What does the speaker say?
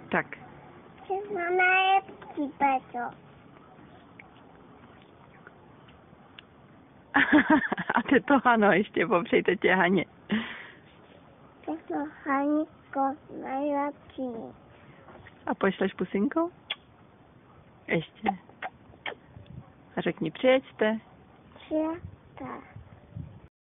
Tak. Jsi najlepší, Petro. A ty to ano, ještě popřejte tě Haně. Petro, Haničko, nejlepší. A pošleš pusinkou? Ještě. A řekni přijeďte. Přijďte.